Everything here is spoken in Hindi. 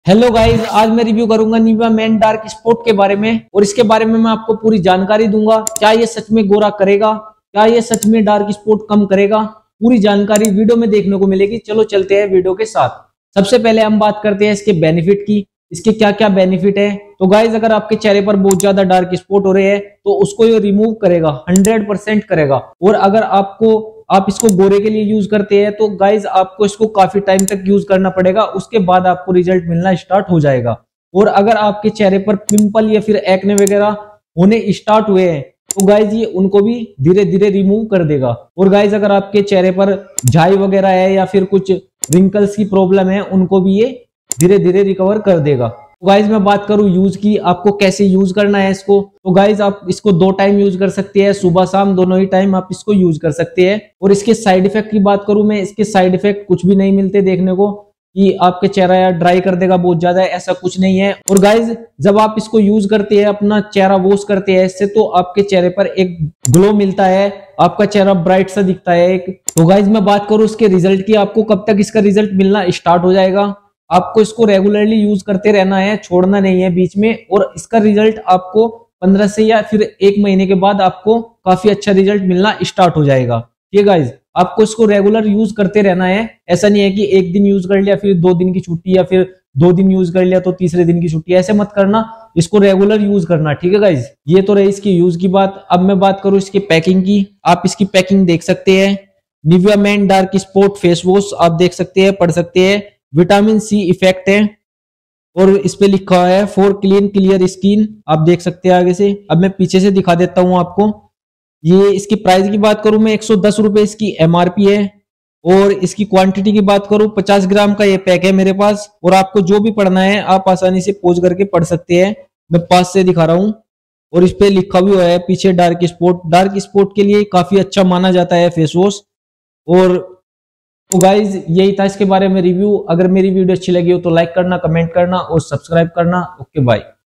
हेलो गाइस, आज मैं रिव्यू करूंगा निविया मेन डार्क स्पॉट के बारे में और इसके बारे में मैं आपको पूरी जानकारी दूंगा। क्या ये सच में गोरा करेगा, क्या ये सच में डार्क स्पॉट कम करेगा, पूरी जानकारी वीडियो में देखने को मिलेगी। चलो चलते हैं वीडियो के साथ। सबसे पहले हम बात करते हैं इसके बेनिफिट की, इसके क्या क्या बेनिफिट है। तो गाइज, अगर आपके चेहरे पर बहुत ज्यादा डार्क स्पॉट हो रहे हैं तो उसको ये रिमूव करेगा, 100% करेगा। और अगर आप इसको गोरे के लिए यूज करते हैं तो गाइज आपको इसको काफी टाइम तक यूज करना पड़ेगा, उसके बाद आपको रिजल्ट मिलना स्टार्ट हो जाएगा। और अगर आपके चेहरे पर पिंपल या फिर एक्ने वगैरह होने स्टार्ट हुए हैं तो गाइज ये उनको भी धीरे धीरे रिमूव कर देगा। और गाइज, अगर आपके चेहरे पर झाई वगैरह है या फिर कुछ रिंकल्स की प्रॉब्लम है, उनको भी ये धीरे धीरे रिकवर कर देगा। गाइज, मैं बात करूं यूज की, आपको कैसे यूज करना है इसको। तो गाइज, आप इसको 2 टाइम यूज कर सकते हैं, सुबह शाम दोनों ही टाइम आप इसको यूज कर सकते हैं। और इसके साइड इफेक्ट की बात करूं मैं, इसके साइड इफेक्ट कुछ भी नहीं मिलते देखने को कि आपके चेहरा या ड्राई कर देगा बहुत ज्यादा, ऐसा कुछ नहीं है। और गाइज, जब आप इसको यूज करते हैं, अपना चेहरा वॉश करते हैं इससे, तो आपके चेहरे पर एक ग्लो मिलता है, आपका चेहरा ब्राइट सा दिखता है एक। तो गाइज, मैं बात करूं इसके रिजल्ट की, आपको कब तक इसका रिजल्ट मिलना स्टार्ट हो जाएगा। आपको इसको रेगुलरली यूज करते रहना है, छोड़ना नहीं है बीच में। और इसका रिजल्ट आपको 15 से या फिर 1 महीने के बाद आपको काफी अच्छा रिजल्ट मिलना स्टार्ट हो जाएगा। ठीक है गाइज, आपको इसको रेगुलर यूज करते रहना है। ऐसा नहीं है कि 1 दिन यूज कर लिया फिर 2 दिन की छुट्टी, या फिर 2 दिन यूज कर लिया तो तीसरे दिन की छुट्टी, ऐसे मत करना। इसको रेगुलर यूज करना, ठीक है गाइज। ये तो रही इसकी यूज की बात। अब मैं बात करूं इसकी पैकिंग की। आप इसकी पैकिंग देख सकते हैं, Nivea men dark spot face wash आप देख सकते हैं, पढ़ सकते हैं, विटामिन सी इफेक्ट है। और इस पे लिखा है फॉर क्लीन क्लियर स्किन, आप देख सकते हैं आगे से। अब मैं पीछे से दिखा देता हूं आपको। ये इसकी प्राइस की बात करूं मैं, 110 रुपए इसकी एमआरपी है। और इसकी क्वांटिटी की बात करूं, 50 ग्राम का ये पैक है मेरे पास। और आपको जो भी पढ़ना है आप आसानी से पोज करके पढ़ सकते हैं। मैं पास से दिखा रहा हूं। और इस पे लिखा भी हुआ है पीछे डार्क स्पॉट। डार्क स्पॉट के लिए काफी अच्छा माना जाता है फेस वॉश। और तो गाइज, यही था इसके बारे में रिव्यू। अगर मेरी वीडियो अच्छी लगी हो तो लाइक करना, कमेंट करना और सब्सक्राइब करना। Okay bye.